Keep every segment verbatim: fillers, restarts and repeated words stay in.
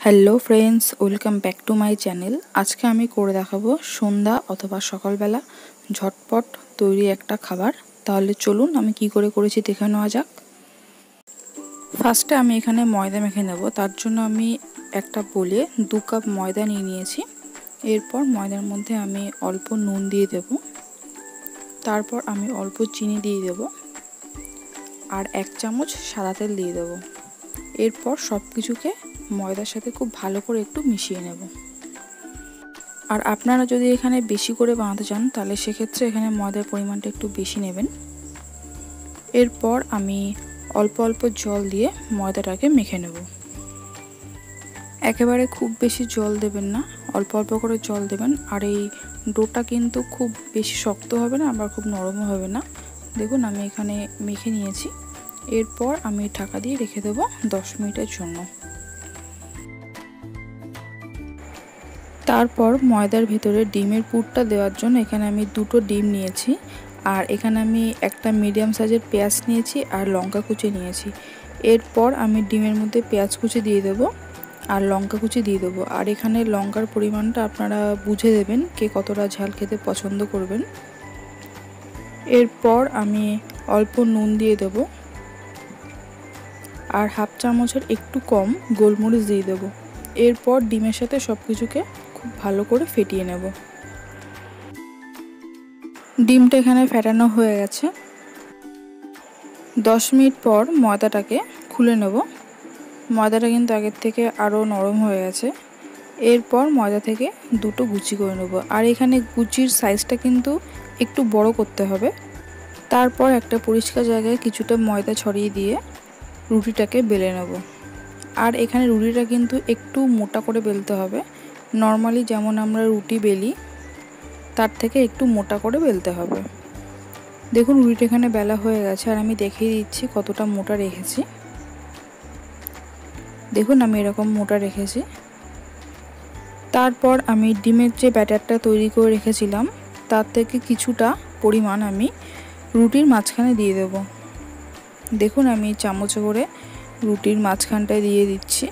Hello friends, welcome back to my channel. আজকে আমি করে দেখাবো সন্ধ্যা অথবা সকালবেলা ঝটপট তৈরি একটা খাবার। তাহলে চলুন আমি কি করে করেছি দেখে নেওয়া যাক। ফার্স্টে আমি এখানে ময়দা মেখে নেব। তার জন্য আমি একটা বলে দু কাপ ময়দা নিয়ে নিয়েছি। এরপর ময়দার মধ্যে আমি অল্প নুন দিয়ে দেব, তারপর আমি অল্প চিনি দিয়ে দেব আর এক চামচ সাদা তেল দিয়ে দেব। এরপর সব কিছুকে ময়দার সাথে খুব ভালো করে একটু মিশিয়ে নেব। আর আপনারা যদি এখানে বেশি করে বানাতে চান তাহলে সেক্ষেত্রে এখানে ময়দার পরিমাণটা একটু বেশি নেবেন। এরপর আমি অল্প অল্প জল দিয়ে ময়দাটাকে মেখে নেব। একেবারে খুব বেশি জল দেবেন না, অল্প অল্প করে জল দেবেন। আর এই ডোটা কিন্তু খুব বেশি শক্ত হবে না, আবার খুব নরমও হবে না। দেখুন আমি এখানে মেখে নিয়েছি। এরপর আমি ঢাকা দিয়ে রেখে দেবো দশ মিনিটের জন্য। তারপর ময়দার ভেতরে ডিমের পুরটা দেওয়ার জন্য এখানে আমি দুটো ডিম নিয়েছি, আর এখানে আমি একটা মিডিয়াম সাইজের পেঁয়াজ নিয়েছি আর লঙ্কা কুচি নিয়েছি। এরপর আমি ডিমের মধ্যে পেঁয়াজ কুচি দিয়ে দেবো আর লঙ্কা কুচি দিয়ে দেবো। আর এখানে লঙ্কার পরিমাণটা আপনারা বুঝে দেবেন কে কতটা ঝাল খেতে পছন্দ করবেন। এরপর আমি অল্প নুন দিয়ে দেবো আর হাফ চামচের একটু কম গোলমরিচ দিয়ে দেবো। এরপর ডিমের সাথে সব কিছুকে খুব ভালো করে ফেটিয়ে নেব। ডিমটা এখানে ফেটানো হয়ে গেছে। দশ মিনিট পর ময়দাটাকে খুলে নেব। ময়দাটা কিন্তু আগের থেকে আরও নরম হয়ে গেছে। এরপর ময়দা থেকে দুটো গুচি করে নেব। আর এখানে গুচির সাইজটা কিন্তু একটু বড় করতে হবে। তারপর একটা পরিষ্কার জায়গায় কিছুটা ময়দা ছড়িয়ে দিয়ে রুটিটাকে বেলে নেব। আর এখানে রুটিটা কিন্তু একটু মোটা করে বেলতে হবে। নর্মালি যেমন আমরা রুটি বেলি তার থেকে একটু মোটা করে বেলতে হবে। দেখুন রুটিটা এখানে বেলা হয়ে গেছে আর আমি দেখিয়ে দিচ্ছি কতটা মোটা রেখেছি। দেখুন আমি এরকম মোটা রেখেছি। তারপর আমি ডিমের যে ব্যাটারটা তৈরি করে রেখেছিলাম তার থেকে কিছুটা পরিমাণ আমি রুটির মাঝখানে দিয়ে দেব। দেখুন আমি চামচে করে রুটির মাঝখানটায় দিয়ে দিচ্ছি।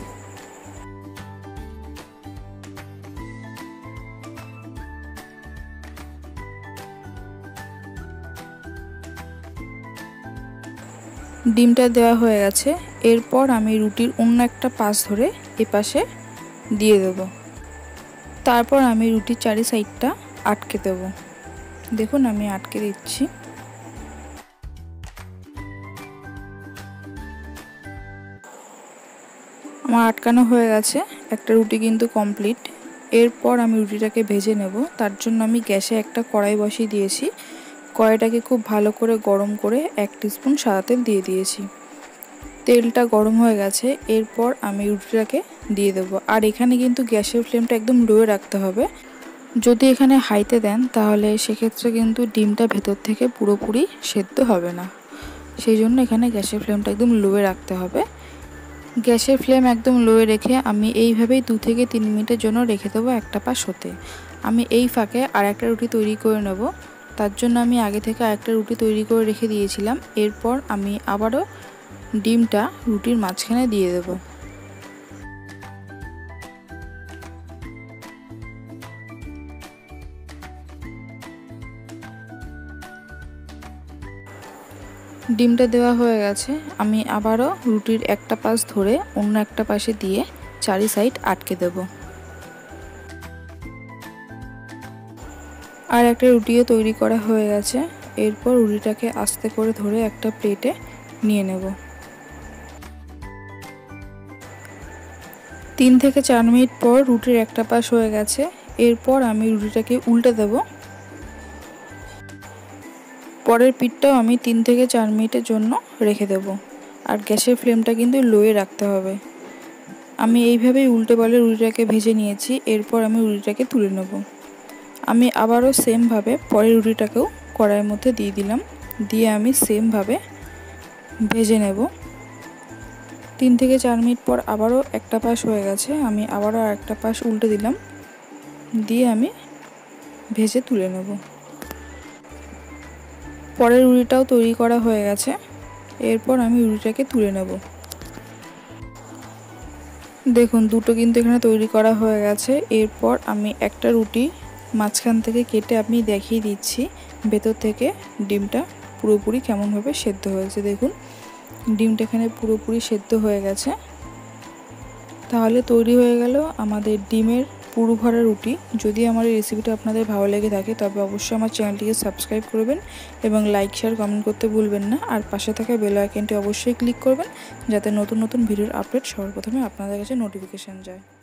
ডিমটা দেওয়া হয়ে গেছে। এরপর আমি রুটির অন্য একটা পাশ ধরে এপাশে দিয়ে দেব। তারপর আমি রুটির চারি সাইডটা আটকে দেব। দেখুন আমি আটকে দিচ্ছি। আমার আটকানো হয়ে গেছে। একটা রুটি কিন্তু কমপ্লিট। এরপর আমি রুটিটাকে ভেজে নেব। তার জন্য আমি গ্যাসে একটা কড়াই বসিয়ে দিয়েছি। কড়াইটাকে খুব ভালো করে গরম করে এক টিস্পুন সাদা তেল দিয়ে দিয়েছি। তেলটা গরম হয়ে গেছে। এরপর আমি রুটিটাকে দিয়ে দেবো। আর এখানে কিন্তু গ্যাসের ফ্লেমটা একদম লোয়ে রাখতে হবে। যদি এখানে হাইতে দেন তাহলে সেক্ষেত্রে কিন্তু ডিমটা ভেতর থেকে পুরোপুরি সেদ্ধ হবে না। সেই জন্য এখানে গ্যাসের ফ্লেমটা একদম লোয়ে রাখতে হবে। গ্যাসের ফ্লেম একদম লোয়ে রেখে আমি এইভাবেই দু থেকে তিন মিনিটের জন্য রেখে দেবো একটা পাশ হতে। আমি এই ফাঁকে আর একটা রুটি তৈরি করে নেব। তার জন্য আমি আগে থেকে আরেকটা রুটি তৈরি করে রেখে দিয়েছিলাম। এরপর আমি আবারও ডিমটা রুটির মাঝখানে দিয়ে দেব। ডিমটা দেওয়া হয়ে গেছে। আমি আবারও রুটির একটা পাশ ধরে অন্য একটা পাশে দিয়ে চারি সাইড আটকে দেব। আর একটা রুটিও তৈরি করা হয়ে গেছে। এরপর রুটিটাকে আস্তে করে ধরে একটা প্লেটে নিয়ে নেব। তিন থেকে চার মিনিট পর রুটির একটা পাশ হয়ে গেছে। এরপর আমি রুটিটাকে উল্টে দেব। পরের পিঠটাও আমি তিন থেকে চার মিনিটের জন্য রেখে দেব। আর গ্যাসের ফ্লেমটা কিন্তু লোয়ে রাখতে হবে। আমি এইভাবেই উল্টে পাল্টে রুটিটাকে ভেজে নিয়েছি। এরপর আমি রুটিটাকে তুলে নেব। আমি আবারও সেমভাবে পরের রুটিটাকেও কড়াইয়ের মধ্যে দিয়ে দিলাম, দিয়ে আমি সেমভাবে ভেজে নেব। তিন থেকে চার মিনিট পর আবারও একটা পাশ হয়ে গেছে। আমি আবারও আরেকটা পাশ উল্টে দিলাম, দিয়ে আমি ভেজে তুলে নেব। পরের রুটিটাও তৈরি করা হয়ে গেছে। এরপর আমি রুটিটাকে তুলে নেব। দেখুন দুটো কিন্তু এখানে তৈরি করা হয়ে গেছে। এরপর আমি একটা রুটি মাঝখান থেকে কেটে আমি দেখিয়ে দিচ্ছি ভেতর থেকে ডিমটা পুরোপুরি কেমনভাবে সেদ্ধ হয়েছে। দেখুন ডিমটা এখানে পুরোপুরি সেদ্ধ হয়ে গেছে। তাহলে তৈরি হয়ে গেল আমাদের ডিমের পুরো ভরা রুটি। যদি আমার এই রেসিপিটা আপনাদের ভালো লেগে থাকে তবে অবশ্যই আমার চ্যানেলটিকে সাবস্ক্রাইব করবেন এবং লাইক শেয়ার কমেন্ট করতে ভুলবেন না। আর পাশে থাকা বেল আইকনটি অবশ্যই ক্লিক করবেন যাতে নতুন নতুন ভিডিওর আপডেট সবার প্রথমে আপনাদের কাছে নোটিফিকেশান যায়।